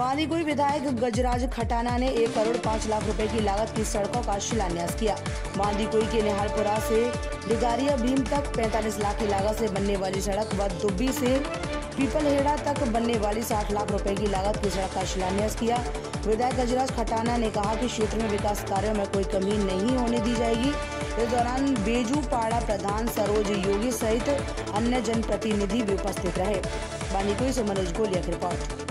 बांदीकुई विधायक गजराज खटाना ने 1 करोड़ 5 लाख रुपए की लागत की सड़कों का शिलान्यास किया। बांदीकुई के निहालपुरा से डिगारिया भीम तक 45 लाख की लागत से बनने वाली सड़क व दुब्बी से पीपलहेड़ा तक बनने वाली 60 लाख रुपए की लागत की सड़क का शिलान्यास किया। विधायक गजराज खटाना ने कहा कि क्षेत्र में विकास कार्यों में कोई कमी नहीं होने दी जाएगी। इस दौरान बेजू पाड़ा प्रधान सरोज योगी सहित अन्य जनप्रतिनिधि भी उपस्थित रहे। बांदीकुई से मनोज गोलिया की रिपोर्ट।